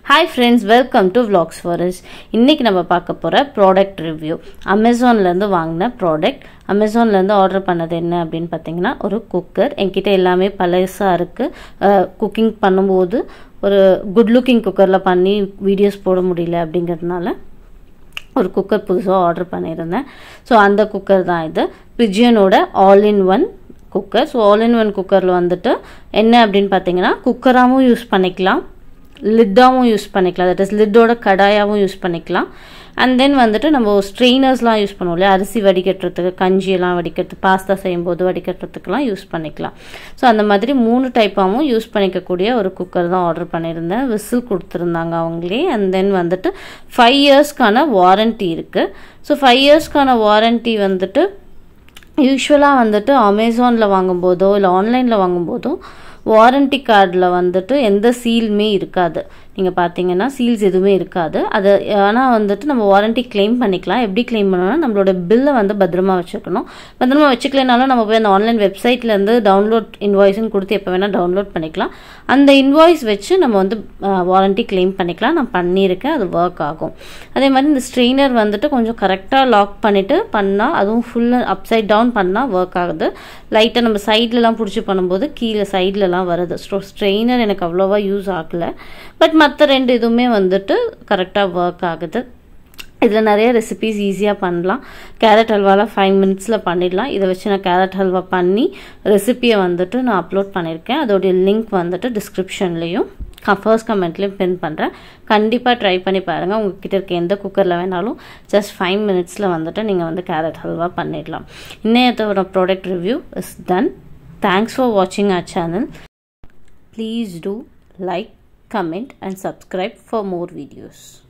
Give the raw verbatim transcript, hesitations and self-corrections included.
Hi friends, welcome to Vlogs for Us. இன்னைக்கு நம்ம பார்க்க போற ப்ராடக்ட் ரிவ்யூ. Amazonல இருந்து வாங்கின ப்ராடக்ட். Amazonல இருந்து ஆர்டர் பண்ணது என்ன அப்படினு பாத்தீங்கன்னா ஒரு குக்கர். என்கிட்ட எல்லாமே பழசா இருக்கு. குக்கிங் பண்ணும்போது ஒரு குட் லுக்கிங் குக்கர்ல பண்ணி வீடியோஸ் போட முடியல அப்படிங்கிறதுனால ஒரு குக்கர் புதுசா ஆர்டர் பண்ணிருந்தேன். சோ அந்த குக்கர் தான் இது. Pigeonோட all in one cooker. So all in one குக்கர்ல வந்துட்டு என்ன அப்படினு பாத்தீங்கன்னா குக்கராவும் யூஸ் பண்ணிக்கலாம். லிட்டாவும் யூஸ் பண்ணிக்கலாம். that is லிட்டோட கடாயாவும் யூஸ் பண்ணிக்கலாம். and then வந்துட்டு நம்ம ஸ்ட்ரெயினர்ஸ்லாம் யூஸ் பண்ணுவோம்ல அரிசி வடிகட்டுறதுக்கு கஞ்சி எல்லாம் வடிக்கிறது பாஸ்தா செய்யும்போது வடிகட்டுறதுக்குலாம் யூஸ் பண்ணிக்கலாம். ஸோ அந்த மாதிரி மூணு டைப்பாகவும் யூஸ் பண்ணிக்கக்கூடிய ஒரு குக்கர் தான் ஆர்டர் பண்ணியிருந்தேன். விசில் கொடுத்துருந்தாங்க அவங்களே. அண்ட் தென் வந்துட்டு ஃபைவ் இயர்ஸ்க்கான வாரண்ட்டி இருக்குது. ஸோ ஃபைவ் இயர்ஸ்க்கான வாரண்ட்டி வந்துட்டு யூஸ்வலாக வந்துட்டு அமேசானில் வாங்கும்போதோ இல்லை ஆன்லைனில் வாங்கும்போதோ வாரண்டி கார்டில் வந்துட்டு எந்த சீலுமே இருக்காது. நீங்கள் பார்த்தீங்கன்னா சீல்ஸ் எதுவுமே இருக்காது. அது ஆனால் வந்துட்டு நம்ம வாரண்டி கிளைம் பண்ணிக்கலாம். எப்படி கிளைம் பண்ணணும்னா நம்மளோட பில்லை வந்து பத்திரமா வச்சுக்கணும். பத்திரமா வச்சுக்கலைனாலும் நம்ம போய் அந்த ஆன்லைன் வெப்சைட்லேருந்து டவுன்லோட் இன்வாய்ஸ்ன்னு கொடுத்து எப்போ வேணால் டவுன்லோட் பண்ணிக்கலாம். அந்த இன்வாய்ஸ் வச்சு நம்ம வந்து வாரண்டி கிளைம் பண்ணிக்கலாம். நான் பண்ணியிருக்கேன், அது ஒர்க் ஆகும். அதே மாதிரி இந்த ஸ்ட்ரெயினர் வந்துட்டு கொஞ்சம் கரெக்டாக லாக் பண்ணிவிட்டு பண்ணால் அதுவும் ஃபுல்லாக அப்சைட் டவுன் பண்ணால் ஒர்க் ஆகுது. லைட்டாக நம்ம சைட்லலாம் பிடிச்சி பண்ணும்போது கீழே சைட்லலாம் வருது. ஸோ ஸ்ட்ரெயினர் எனக்கு அவ்வளோவா யூஸ் ஆகலை. பட் மற்ற ரெண்டு இதுவுமே வந்துட்டு கரெக்டாக ஒர்க் ஆகுது. இதில் நிறைய ரெசிபீஸ் ஈஸியாக பண்ணலாம். கேரட் ஹல்வாவில் ஃபைவ் மினிட்ஸில் பண்ணிடலாம். இதை வச்சு நான் கேரட் ஹல்வா பண்ணி ரெசிபியை வந்துட்டு நான் அப்லோட் பண்ணியிருக்கேன். அதோடைய லிங்க் வந்துட்டு டிஸ்கிரிப்ஷன்லேயும் ஃபர்ஸ்ட் கமெண்ட்லேயும் பின் பண்ணுறேன். கண்டிப்பாக ட்ரை பண்ணி பாருங்கள். உங்ககிட்ட இருக்க எந்த குக்கரில் வேணாலும் ஜஸ்ட் ஃபைவ் மினிட்ஸில் வந்துட்டு நீங்கள் வந்து கேரட் ஹல்வா பண்ணிடலாம். இன்னையத்தோட product review is done. Thanks for watching our channel. Please do like, comment and subscribe for more videos.